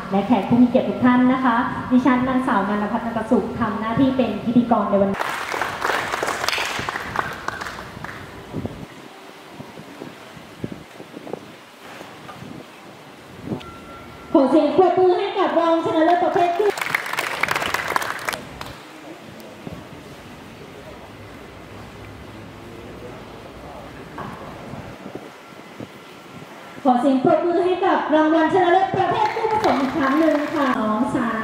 และแขกผู้มีเกียรติทุกท่านนะคะดิฉันนางสาวนันทพัฒน์ นันทสุขทำหน้าที่เป็นพิธีกรในวันนี้ขอเสียงปรบมือให้กับรองชนะเลิศประเภทคู่ขอเสียงปรบมือให้กับรางวัลชนะเลิศประเภทคู่ผสมอีกครั้งหนึ่งค่ะ2 3